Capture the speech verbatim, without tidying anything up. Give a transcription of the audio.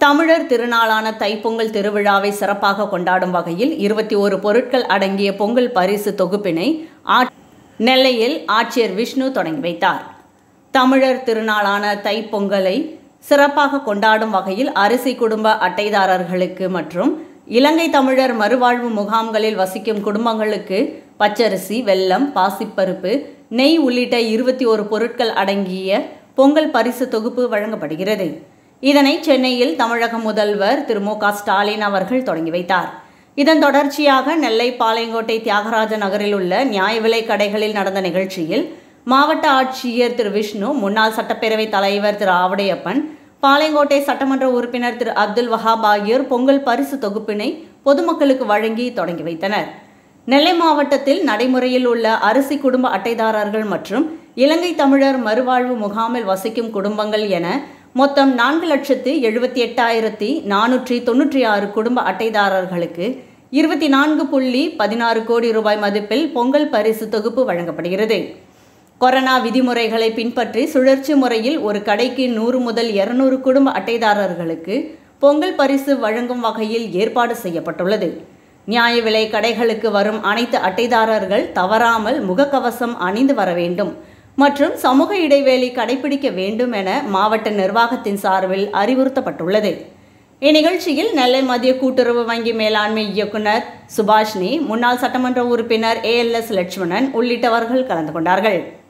தமிழர் திருநாளான தைப்பொங்கல் திருவிழாவை சிறப்பாக கொண்டாடும் வகையில் இருபத்தி ஒரு பொருட்கள் அடங்கிய பொங்கல் பரிசு தொகுப்பினை நெல்லையில் ஆட்சியர் விஷ்ணு தொடங்கி வைத்தார். தமிழர் திருநாளான தைப்பொங்கலை சிறப்பாக கொண்டாடும் வகையில் அரிசி குடும்ப அட்டைதாரர்களுக்கு மற்றும் இலங்கை தமிழர் மறுவாழ்வு முகாம்களில் வசிக்கும் குடும்பங்களுக்கு பச்சரிசி, வெல்லம், பாசிப்பருப்பு, நெய் உள்ளிட்ட இருபத்தி ஒரு பொருட்கள் அடங்கிய பொங்கல் பரிசு தொகுப்பு வழங்கப்படுகிறது. இதனை சென்னையில் தமிழக முதல்வர் திரு மு க ஸ்டாலின் அவர்கள் தொடங்கி வைத்தார். இதன் தொடர்ச்சியாக நெல்லை பாளையங்கோட்டை தியாகராஜ நகரில் உள்ள நியாய விலை கடைகளில் நடந்த நிகழ்ச்சியில் மாவட்ட ஆட்சியர் திரு விஷ்ணு, முன்னாள் சட்டப்பேரவை தலைவர் திரு ஆவடையப்பன், பாளையங்கோட்டை சட்டமன்ற உறுப்பினர் திரு அப்துல் வஹாப் ஆகியோர் பொங்கல் பரிசு தொகுப்பினை பொதுமக்களுக்கு வழங்கி தொடங்கி வைத்தனர். நெல்லை மாவட்டத்தில் நடைமுறையில் உள்ள அரிசி குடும்ப அட்டைதாரர்கள் மற்றும் இலங்கை தமிழர் மறுவாழ்வு முகாமில் வசிக்கும் குடும்பங்கள் என மொத்தம் நான்கு லட்சத்து எழுபத்தி எட்டாயிரத்தி நானூற்றி தொன்னூற்றி ஆறு குடும்ப அட்டைதாரர்களுக்கு இருபத்தி நான்கு புள்ளி பதினாறு கோடி ரூபாய் மதிப்பில் பொங்கல் பரிசு தொகுப்பு வழங்கப்படுகிறது. கொரோனா விதிமுறைகளை பின்பற்றி சுழற்சி முறையில் ஒரு கடைக்கு நூறு முதல் இருநூறு குடும்ப அட்டைதாரர்களுக்கு பொங்கல் பரிசு வழங்கும் வகையில் ஏற்பாடு செய்யப்பட்டுள்ளது. நியாய விலை கடைகளுக்கு வரும் அனைத்து அட்டைதாரர்கள் தவறாமல் முகக்கவசம் அணிந்து வர வேண்டும் மற்றும் சமூக இடைவெளி கடைபிடிக்க வேண்டும் என மாவட்ட நிர்வாகத்தின் சார்பில் அறிவுறுத்தப்பட்டுள்ளது. இந்நிகழ்ச்சியில் நெல்லை மத்திய கூட்டுறவு வங்கி மேலாண்மை இயக்குனர் சுபாஷினி, முன்னாள் சட்டமன்ற உறுப்பினர் ஏ.எல லட்சுமணன் உள்ளிட்டவர்கள் கலந்து கொண்டார்கள்.